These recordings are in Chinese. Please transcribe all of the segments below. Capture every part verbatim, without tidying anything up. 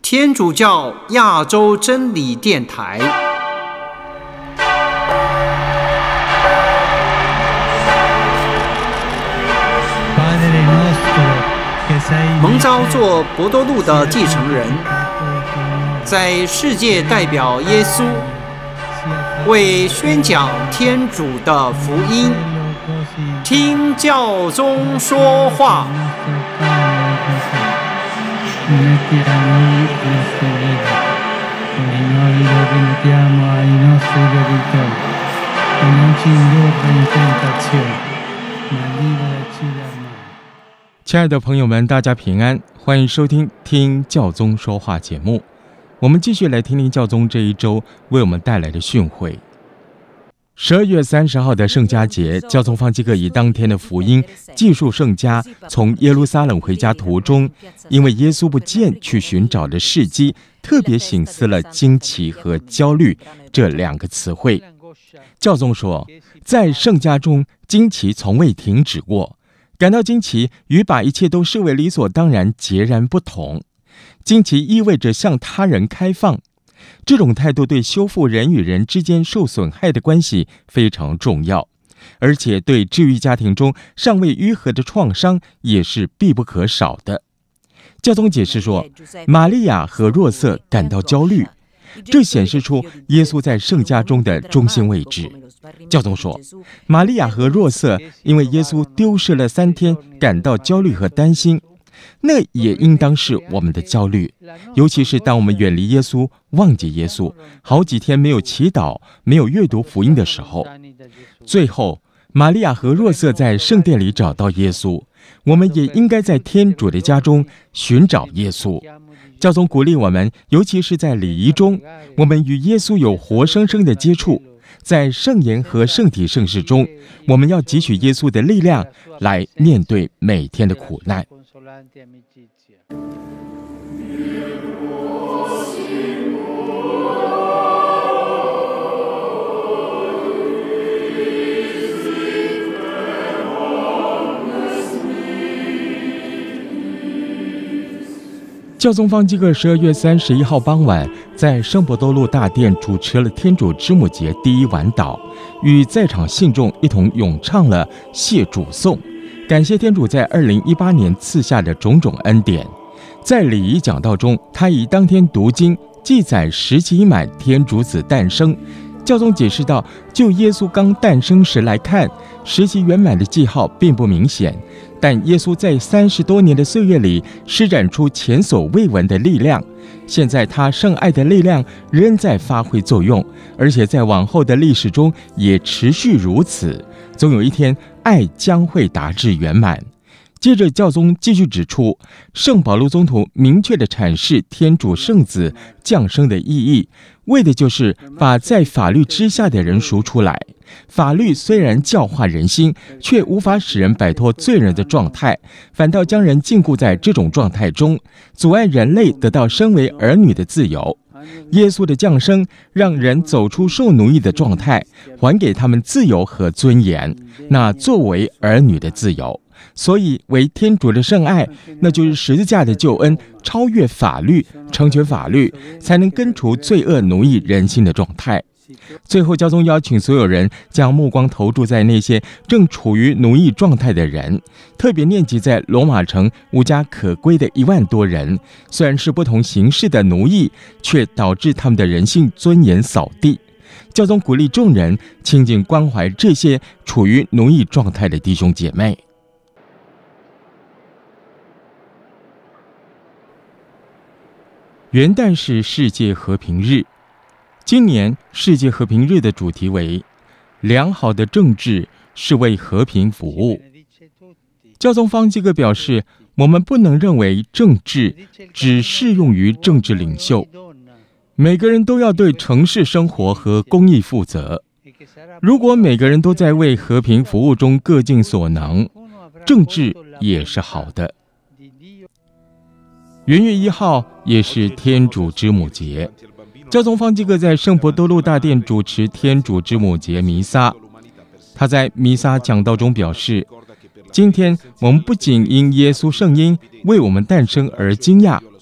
天主教亚洲真理电台。蒙召做伯多禄的继承人，在世界代表耶稣，为宣讲天主的福音，听教宗说话。 亲爱的朋友们，大家平安，欢迎收听听教宗说话节目。我们继续来听听教宗这一周为我们带来的训诲。十二月三十号的圣家节，教宗方济各以当天的福音记述圣家从耶路撒冷回家途中，因为耶稣不见去寻找的事迹，特别省思了惊奇和焦虑这两个词汇。教宗说，在圣家中，惊奇从未停止过。感到惊奇与把一切都视为理所当然截然不同。惊奇意味着向他人开放，这种态度对修复人与人之间受损害的关系非常重要，而且对治愈家庭中尚未愈合的创伤也是必不可少的。教宗解释说，玛利亚和若瑟感到焦虑，这显示出耶稣在圣家中的中心位置。教宗说，玛利亚和若瑟因为耶稣丢失了三天感到焦虑和担心，那也应当是我们的焦虑，尤其是当我们远离耶稣，忘记耶稣，好几天没有祈祷，没有阅读福音的时候。最后，玛利亚和若瑟在圣殿里找到耶稣，我们也应该在天主的家中寻找耶稣。教宗鼓励我们，尤其是在礼仪中，我们与耶稣有活生生的接触。在圣言和圣体圣事中，我们要汲取耶稣的力量来面对每天的苦难。教宗方济各十二月三十一号傍晚，在圣伯多禄大殿主持了天主之母节第一晚祷，与在场信众一同咏唱了谢主颂，感谢天主在二零一八年赐下的种种恩典。在礼仪讲道中，他以当天读经记载时期已满天主子诞生。教宗解释道，就耶稣刚诞生时来看，时期圆满的记号并不明显，但耶稣在三十多年的岁月里施展出前所未闻的力量，现在他圣爱的力量仍在发挥作用，而且在往后的历史中也持续如此，总有一天爱将会达至圆满。接着教宗继续指出，圣保禄宗徒明确地阐释天主圣子降生的意义，为的就是把在法律之下的人赎出来。法律虽然教化人心，却无法使人摆脱罪人的状态，反倒将人禁锢在这种状态中，阻碍人类得到身为儿女的自由。耶稣的降生让人走出受奴役的状态，还给他们自由和尊严，那作为儿女的自由。所以为天主的圣爱，那就是十字架的救恩超越法律，成全法律，才能根除罪恶奴役人心的状态。最后，教宗邀请所有人将目光投注在那些正处于奴役状态的人，特别念及在罗马城无家可归的一万多人，虽然是不同形式的奴役，却导致他们的人性尊严扫地。教宗鼓励众人亲近关怀这些处于奴役状态的弟兄姐妹。元旦是世界和平日，今年世界和平日的主题为良好的政治是为和平服务。教宗方济各表示，我们不能认为政治只适用于政治领袖，每个人都要对城市生活和公益负责。如果每个人都在为和平服务中各尽所能，政治也是好的。元月一号也是天主之母节，教宗方济各在圣伯多禄大殿主持天主之母节弥撒。他在弥撒讲道中表示，今天我们不仅因耶稣圣婴为我们诞生而惊讶，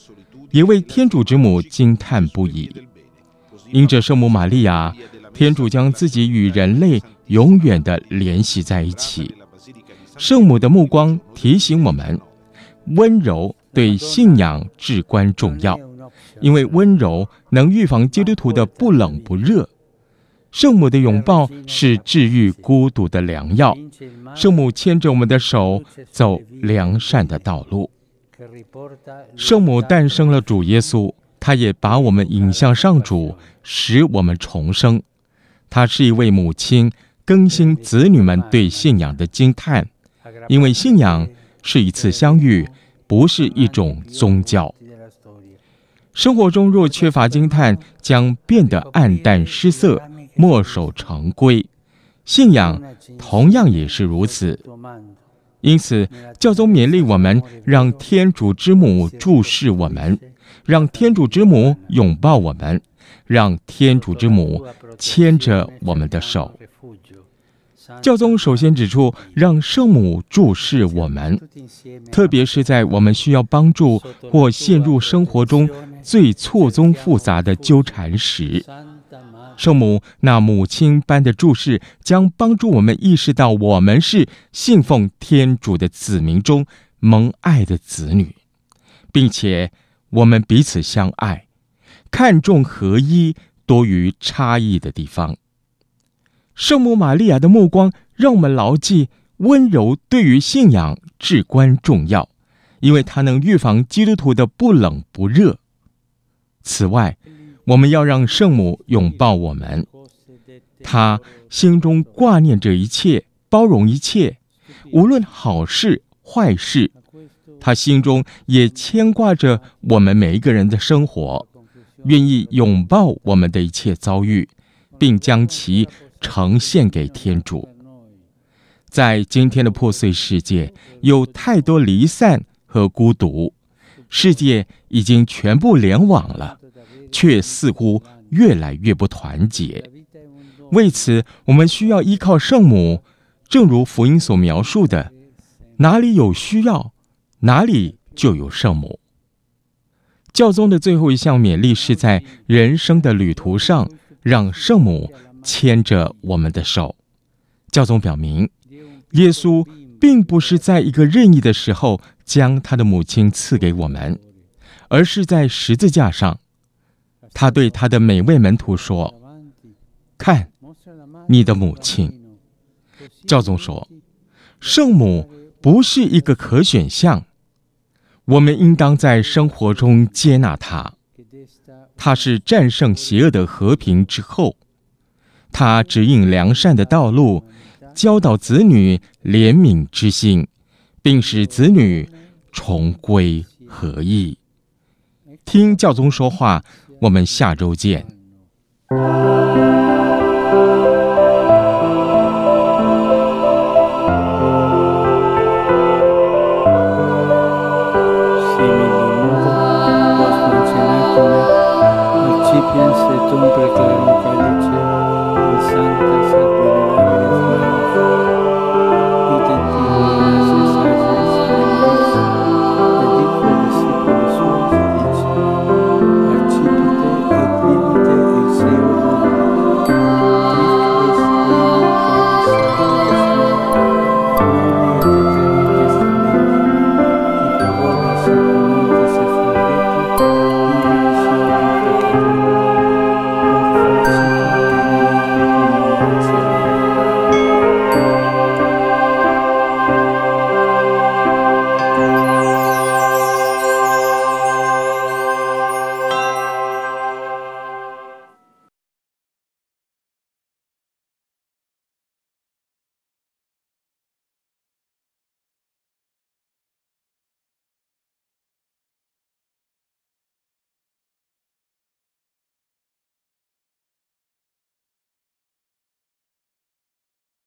也为天主之母惊叹不已。因着圣母玛利亚，天主将自己与人类永远地联系在一起。圣母的目光提醒我们，温柔对信仰至关重要，因为温柔能预防基督徒的不冷不热。圣母的拥抱是治愈孤独的良药，圣母牵着我们的手走良善的道路。圣母诞生了主耶稣，她也把我们引向上主，使我们重生。她是一位母亲，更新子女们对信仰的惊叹，因为信仰是一次相遇，不是一种宗教。生活中若缺乏惊叹，将变得黯淡失色，墨守成规。信仰同样也是如此。因此，教宗勉励我们，让天主之母注视我们，让天主之母拥抱我们，让天主之母牵着我们的手。教宗首先指出，让圣母注视我们，特别是在我们需要帮助或陷入生活中最错综复杂的纠缠时，圣母那母亲般的注视将帮助我们意识到我们是信奉天主的子民中蒙爱的子女，并且我们彼此相爱，看重合一多于差异的地方。圣母玛利亚的目光让我们牢记，温柔对于信仰至关重要，因为它能预防基督徒的不冷不热。此外，我们要让圣母拥抱我们，她心中挂念着一切，包容一切，无论好事坏事，她心中也牵挂着我们每一个人的生活，愿意拥抱我们的一切遭遇，并将其呈现给天主。在今天的破碎世界，有太多离散和孤独，世界已经全部联网了，却似乎越来越不团结。为此，我们需要依靠圣母，正如福音所描述的，哪里有需要，哪里就有圣母。教宗的最后一项勉励是在人生的旅途上，让圣母牵着我们的手。教宗表明，耶稣并不是在一个任意的时候将他的母亲赐给我们，而是在十字架上，他对他的每位门徒说：“看，你的母亲。”教宗说，圣母不是一个可选项，我们应当在生活中接纳她。她是战胜邪恶的和平之后，她指引良善的道路，教导子女怜悯之心，并使子女重归合一。听教宗说话，我们下周见。 Principiens et umbra clarum calice, in sancta